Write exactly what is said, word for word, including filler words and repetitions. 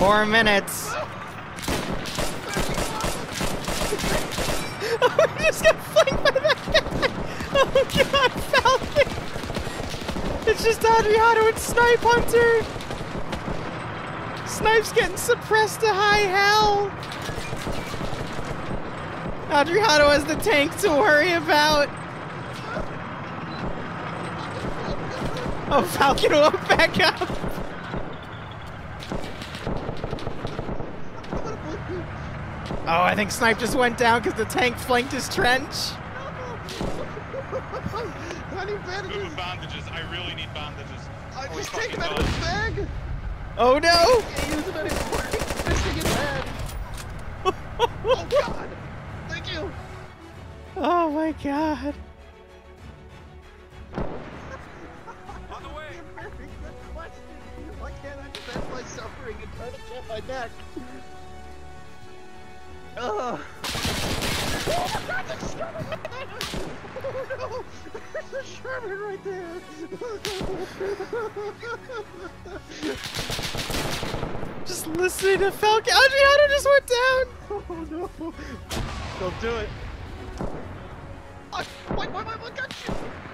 Four minutes. Oh, we just got flanked by that guy. Oh god, Falcon. It's just Adriano and Snipe Hunter. Snipe's getting suppressed to high hell. Adriano has the tank to worry about. Oh, Falcon woke back up. Oh, I think Snipe just went down because the tank flanked his trench. I need bandages. Move bandages. I really need bandages. I Oh, just he's take him fucking out of his bag. Oh no! Can't use him anymore. He's missing his head. Oh god! Thank you. Oh my god. On the way. Very good question. Why can't I defend my suffering and try to get my neck? Ugh. Oh my god, there's a Sherman right there! Oh no! There's a Sherman right there! Just listening to Falcon. Adriano just went down! Oh no! Don't do it! I, wait, wait, wait, wait, got you!